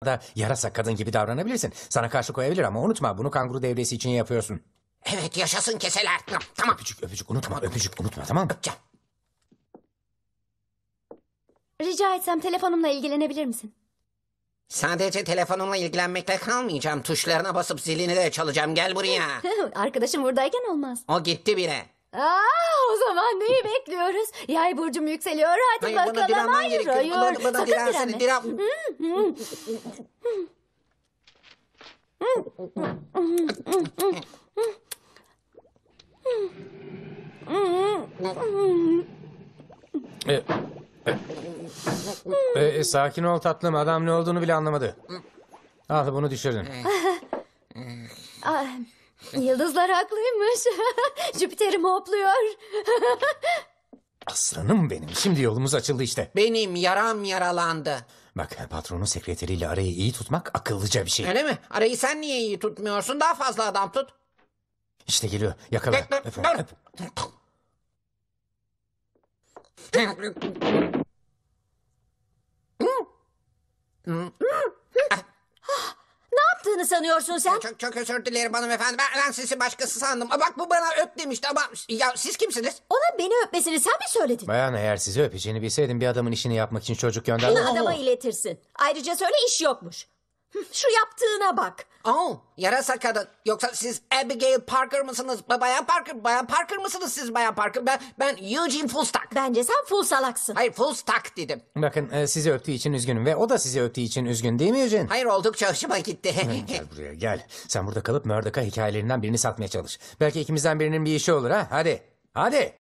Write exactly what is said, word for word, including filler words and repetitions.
da yarasa kadın gibi davranabilirsin. Sana karşı koyabilir ama unutma bunu kanguru devresi için yapıyorsun. Evet, yaşasın keseler. Tamam. Öpücük öpücük unutma öpücük unutma tamam mı? Öpeceğim. Rica etsem telefonumla ilgilenebilir misin? Sadece telefonumla ilgilenmekle kalmayacağım. Tuşlarına basıp zilini de çalacağım. Gel buraya. Arkadaşım buradayken olmaz. O gitti bile. Aa, o zaman neyi bekliyoruz? Yay burcum yükseliyor. Hadi Hayır, bana bakalım. direnmen Hayır, gerekiyor. hayır. Bana, bana Sakın dirensene. direnme. Diren... E, e, e, sakin ol tatlım adam ne olduğunu bile anlamadı. Al bunu düşürdün. Aa, yıldızlar haklıymış. Jüpiter'im hopluyor. Aslanım benim şimdi yolumuz açıldı işte. Benim yaram yaralandı. Bak patronun sekreteriyle arayı iyi tutmak akıllıca bir şey. Öyle mi? Arayı sen niye iyi tutmuyorsun? Daha fazla adam tut. İşte geliyor yakala. Dur, dur, Öp, dur. öp. Ne yaptığını sanıyorsun sen? Çok çok özür dilerim hanımefendi. Ben, ben sizi başkası sandım. Aa, Bak bu bana öp demişti ama ya siz kimsiniz? Ona beni öpmesini sen mi söyledin? Bayan eğer sizi öpeceğini bilseydim bir adamın işini yapmak için çocuk Bunu göndermem. adama iletirsin. Ayrıca söyle iş yokmuş. Hı, Şu yaptığına bak. Oh, yarasa kadın. Yoksa siz Abigail Parker mısınız? Ba- Bayan Parker, Bayan Parker mısınız siz Bayan Parker? Ben ben Eugene Fullstack. Bence sen full salaksın. Hayır Fullstack dedim. Bakın e, sizi öptüğü için üzgünüm ve o da sizi öptüğü için üzgün değil mi Eugene? Hayır oldukça hoşuma gitti. Gel buraya gel. Sen burada kalıp Murdoch'a hikayelerinden birini satmaya çalış. Belki ikimizden birinin bir işi olur ha. Hadi. Hadi.